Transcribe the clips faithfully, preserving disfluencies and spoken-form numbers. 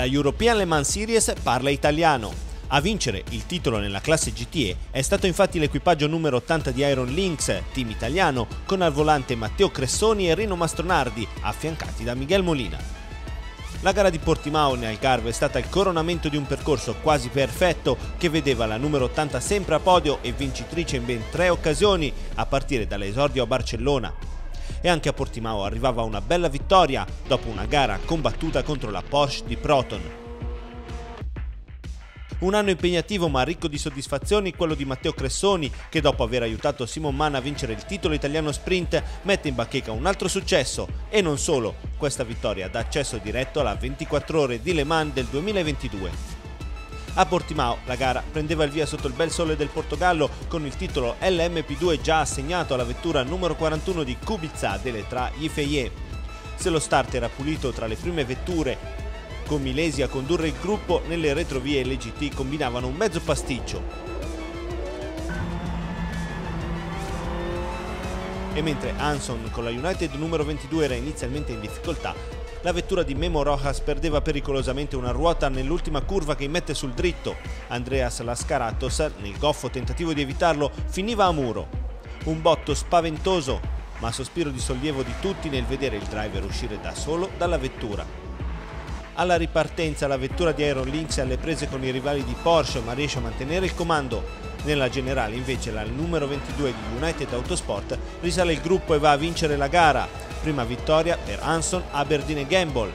La European Le Mans Series parla italiano. A vincere il titolo nella classe G T E è stato infatti l'equipaggio numero ottanta di Iron Lynx, team italiano, con al volante Matteo Cressoni e Rino Mastronardi, affiancati da Miguel Molina. La gara di Portimao in Algarve è stata il coronamento di un percorso quasi perfetto che vedeva la numero ottanta sempre a podio e vincitrice in ben tre occasioni, a partire dall'esordio a Barcellona. E anche a Portimao arrivava una bella vittoria dopo una gara combattuta contro la Porsche di Proton. Un anno impegnativo ma ricco di soddisfazioni quello di Matteo Cressoni, che dopo aver aiutato Simon Mann a vincere il titolo italiano sprint mette in bacheca un altro successo, e non solo, questa vittoria dà accesso diretto alla ventiquattro ore di Le Mans del duemilaventidue. A Portimao la gara prendeva il via sotto il bel sole del Portogallo, con il titolo L M P due già assegnato alla vettura numero quarantuno di Kubica Deletra Yifeye. Se lo start era pulito tra le prime vetture, con Milesi a condurre il gruppo, nelle retrovie le G T combinavano un mezzo pasticcio. E mentre Hanson con la United numero ventidue era inizialmente in difficoltà, la vettura di Memo Rojas perdeva pericolosamente una ruota nell'ultima curva che immette sul dritto. Andreas Lascaratos, nel goffo tentativo di evitarlo, finiva a muro. Un botto spaventoso, ma sospiro di sollievo di tutti nel vedere il driver uscire da solo dalla vettura. Alla ripartenza la vettura di Iron Lynx è alle prese con i rivali di Porsche, ma riesce a mantenere il comando. Nella generale invece la numero ventidue di United Autosport risale il gruppo e va a vincere la gara. Prima vittoria per Hanson, Aberdeen e Gamble.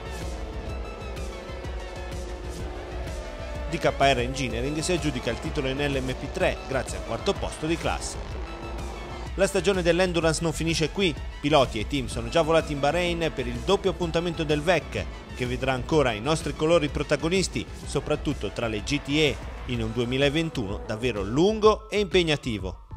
D K R Engineering si aggiudica il titolo in L M P tre grazie al quarto posto di classe. La stagione dell'Endurance non finisce qui, piloti e team sono già volati in Bahrain per il doppio appuntamento del V E C, che vedrà ancora i nostri colori protagonisti, soprattutto tra le G T E, in un duemilaventuno davvero lungo e impegnativo.